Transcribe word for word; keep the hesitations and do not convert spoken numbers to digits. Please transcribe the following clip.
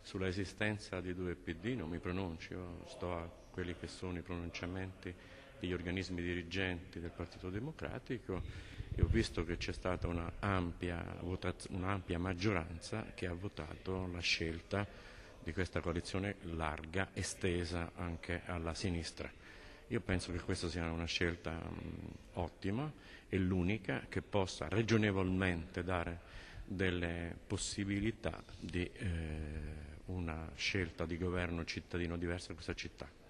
sulla esistenza di due P D non mi pronuncio, sto a quelli che sono i pronunciamenti degli organismi dirigenti del Partito Democratico e ho visto che c'è stata un'ampia un'ampia maggioranza che ha votato la scelta di questa coalizione larga, estesa anche alla sinistra. Io penso che questa sia una scelta mh, ottima e l'unica che possa ragionevolmente dare delle possibilità di eh, una scelta di governo cittadino diversa in questa città.